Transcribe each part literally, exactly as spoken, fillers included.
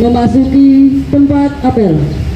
memasuki tempat apel.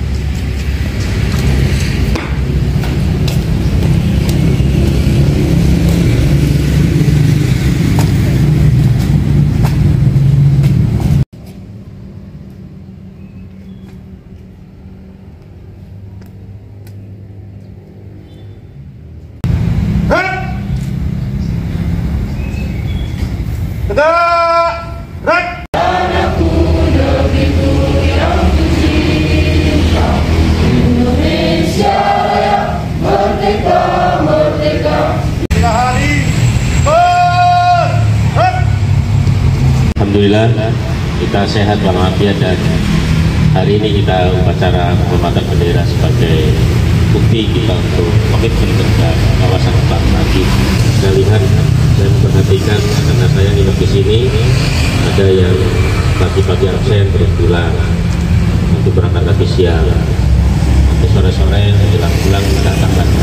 Alhamdulillah kita sehat walafiat, dan hari ini kita upacara penghormatan bendera sebagai bukti kita untuk komitmen terhadap kawasan Kepulauan Lagi. Saya lihat dan memperhatikan karena saya nginep di sini, ada yang pagi-pagi absen terus pulang, nanti berangkat lagi siang, nanti sore-sore menjelang pulang datang lagi.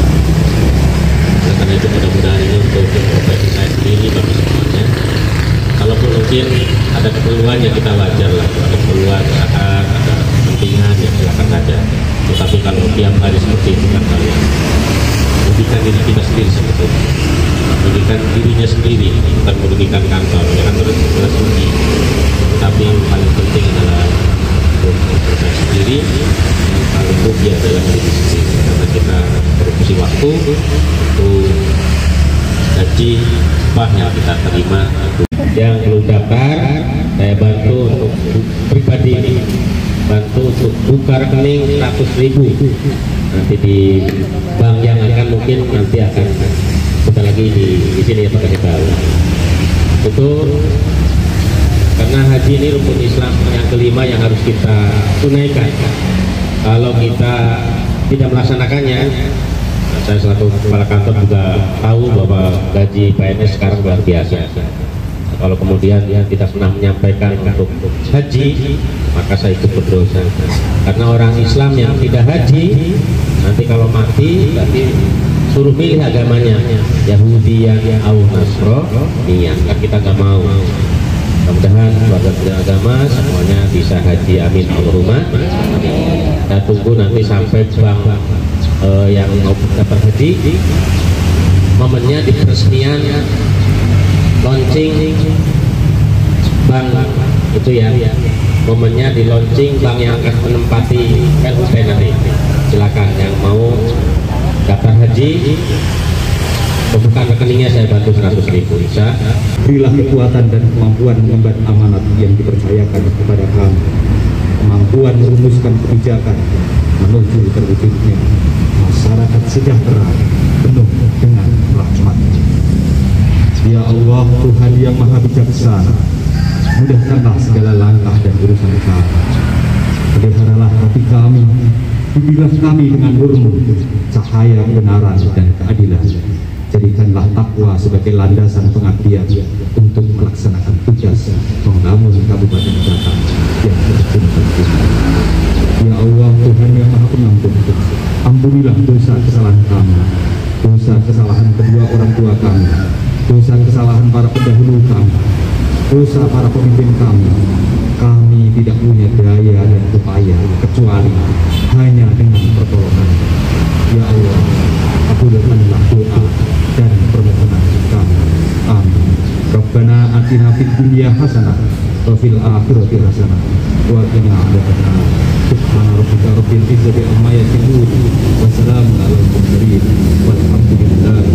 Karena itu mudah-mudahan ini untuk profesi saya sendiri bagi semuanya. Kalaupun mungkin ada keperluan yang kita wajar lah, ada keperluan saat ada kepentingan ya silakan saja. Tetapi kalau tiap hari seperti itu kan hal yang merugikan diri kita sendiri sebetulnya, merugikan dirinya sendiri, bukan merugikan kantor. Ya kan terus terus rugi. Tapi yang paling penting adalah untuk saya sendiri, yang paling rugi adalah diri sendiri, karena kita produksi waktu untuk gaji upah yang kita terima. Yang belum daftar, saya bantu untuk pribadi ini, bantu untuk buka rekening seratus ribu nanti di bank yang akan mungkin nanti akan kita lagi di, di sini ya Pak kasih tahu. Betul, karena haji ini rukun Islam yang kelima yang harus kita tunaikan. Kalau kita tidak melaksanakannya, saya selaku kepala kantor juga tahu bahwa gaji P N S sekarang luar biasa. Kalau kemudian dia tidak pernah menyampaikan untuk haji, maka saya ikut berdosa. Karena orang Islam yang tidak haji, nanti kalau mati berarti suruh milih agamanya, Yahudi yang au Nasrani, kan kita nggak mau. Mudah-mudahan keluarga beragama semuanya bisa haji, amin Allahumma. Kita tunggu nanti sampai bank uh, yang mau dapat haji, momennya di peresmian launching bank itu ya, momennya di launching bank yang akan menempati L U P nanti. Silakan yang mau daftar haji, pembukaan rekeningnya saya bantu seratus ribu. Bisa. Berilah kekuatan dan kemampuan mengemban amanat yang dipercayakan kepada kami, kemampuan merumuskan kebijakan menuju terwujudnya masyarakat sejahtera penuh dengan rahmat. Ya Allah, Tuhan yang Maha Bijaksana, mudahkanlah segala langkah dan urusan kami. Peliharalah hati kami, bimbinglah kami dengan nurmu, cahaya kebenaran dan keadilan. Jadikanlah takwa sebagai landasan pengabdian untuk melaksanakan tugas membangun Kabupaten Batam yang terjun terjun. Ya Allah, Tuhan yang Maha Pengampun, ampunilah dosa kesalahan kami, dosa kesalahan kedua orang tua kami, dosa kesalahan para pendahulu kami, dosa para pemimpin kami. Kami tidak punya daya dan upaya kecuali hanya dengan pertolongan. Ya Allah, kabulkanlah doa dan permohonan kami. Amin. Rabbana atina fid dunya hasanah wa fil akhirati hasanah wa qina adzabannar. Subhana rabbika rabbil izzati amma yasifun wa salamun alal mursalin walhamdulillahi.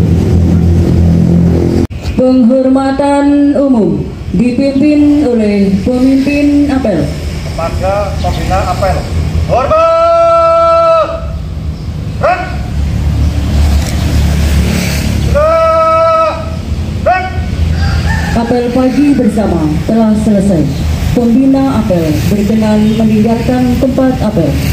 Penghormatan umum dipimpin oleh pemimpin apel. Kepada pembina apel. Hormat. Red. Red. Apel pagi bersama telah selesai. Pembina apel berkenan meninggalkan tempat apel.